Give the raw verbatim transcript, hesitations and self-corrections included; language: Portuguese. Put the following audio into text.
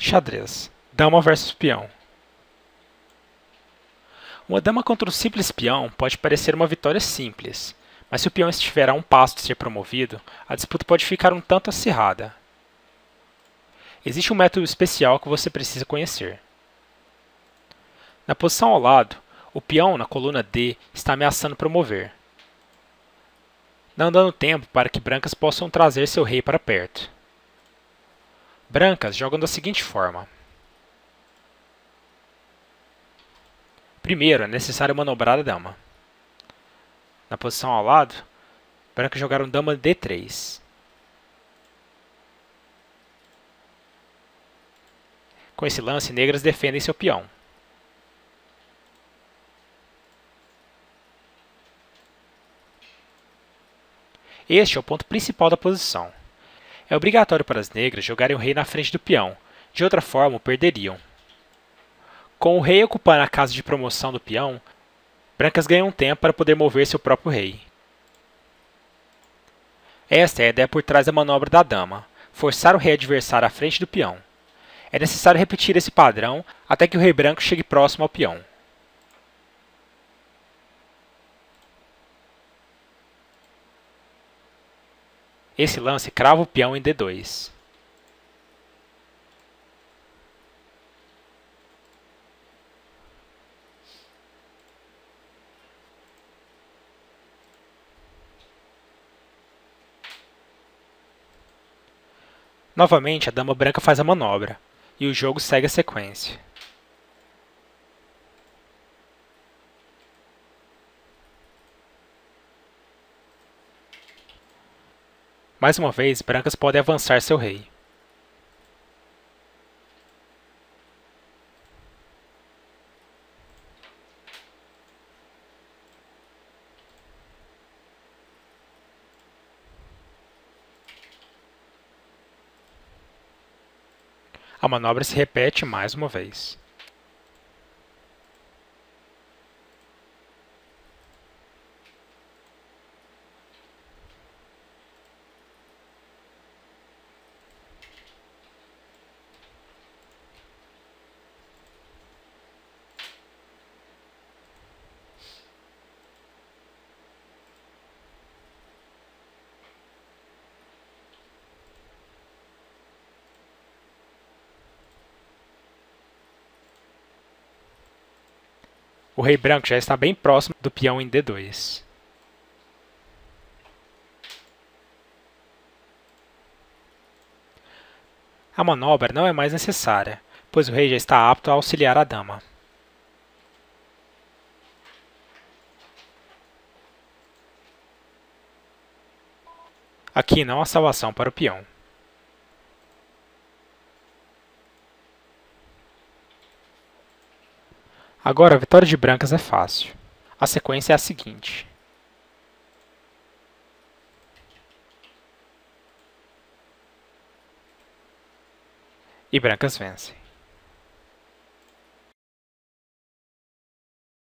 Xadrez. Dama versus peão. Uma dama contra um simples peão pode parecer uma vitória simples, mas se o peão estiver a um passo de ser promovido, a disputa pode ficar um tanto acirrada. Existe um método especial que você precisa conhecer. Na posição ao lado, o peão na coluna D está ameaçando promover, não dando tempo para que brancas possam trazer seu rei para perto. Brancas jogam da seguinte forma. Primeiro, é necessário manobrar a dama. Na posição ao lado, brancas jogaram dama D três. Com esse lance, negras defendem seu peão. Este é o ponto principal da posição. É obrigatório para as negras jogarem o rei na frente do peão, de outra forma o perderiam. Com o rei ocupando a casa de promoção do peão, brancas ganham tempo para poder mover seu próprio rei. Esta é a ideia por trás da manobra da dama, forçar o rei adversário à frente do peão. É necessário repetir esse padrão até que o rei branco chegue próximo ao peão. Esse lance crava o peão em D dois. Novamente, a dama branca faz a manobra, e o jogo segue a sequência. Mais uma vez, brancas podem avançar seu rei. A manobra se repete mais uma vez. O rei branco já está bem próximo do peão em D dois. A manobra não é mais necessária, pois o rei já está apto a auxiliar a dama. Aqui não há salvação para o peão. Agora a vitória de brancas é fácil. A sequência é a seguinte. E brancas vencem.